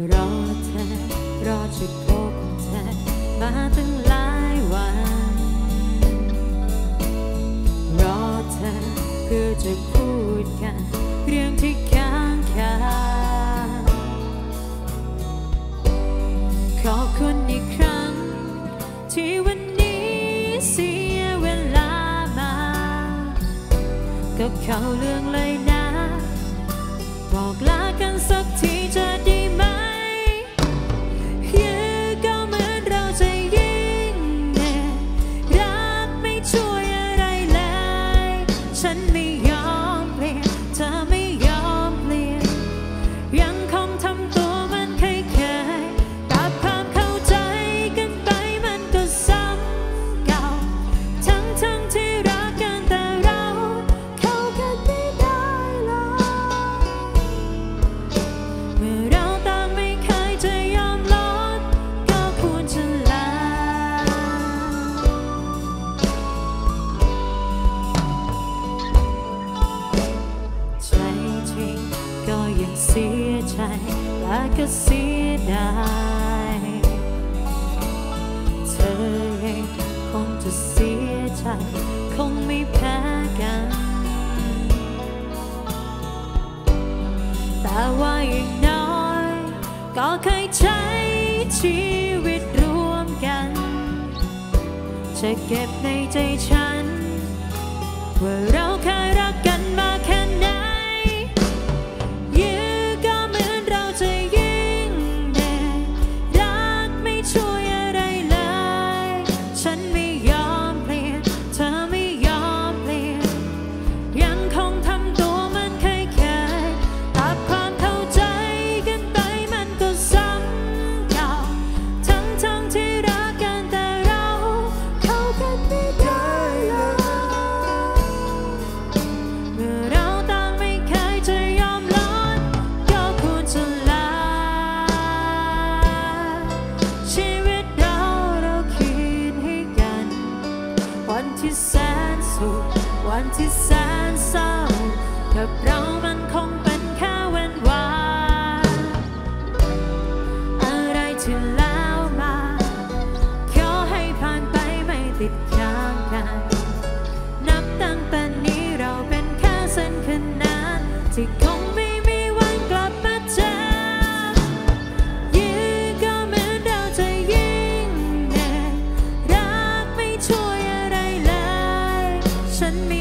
รอเธอรอจะพบเธอมาตั้งหลายวันรอเธอเพื่อจะพูดกันเรื่องที่ค้างคาขอบคุณอีกครั้งที่วันนี้เสียเวลามาก็เข้าเรื่องเลยนะบอกลากันสักทีจะดีไหมก็เหมือนเราจะยิ่งแน่รักไม่ช่วยอะไรเลยฉันไม่ยอมเปลี่ยนเธอไม่ยอมเปลี่ยนยังคงทำตัวมันเคยกับความเข้าใจกันไปมันก็ซ้ำเก่าทั้งที่รักกันแต่เราเข้ากันไม่ได้เลยเมื่อเราต่างไม่เคยจะยอมลดก็ควรจะลาใจจริงก็ยังเสียใจและก็เสียดายเธอเองคงจะเสียใจคงไม่แพ้กันแต่ว่าอย่างน้อยก็เคยใช้ชีวิตร่วมกันจะเก็บในใจฉันว่าเราเคยรักกันมาแค่ไหนก็เหมือนเราจะยิ่งแน่รักไม่ช่วยอะไรเลยฉันไม่ยอมเปลี่ยนเธอไม่ยอมเปลี่ยนยังคงทำตัวมันเคยตัดความเข้าใจกันไปมันก็ซ้ำเก่าทั้งที่รักกันแต่เราเข้ากันไม่ได้เลยเมื่อเราต่างไม่เคยจะยอมลดก็ควรจะลาชีวิตเราคิดให้กันวันที่แสนสุขวันที่แสนเศร้ากับเรามันคงเป็นแค่เว้นวานอะไรที่แล้วมาขอให้ผ่านไปไม่ติดค้างกันนับตั้งแต่นี้เราเป็นแค่เส้นขนานที่คงไม่มีวันกลับมาเจอก็เหมือนเราจะยิ่งแน่รักไม่ช่วยอะไรเลยฉัน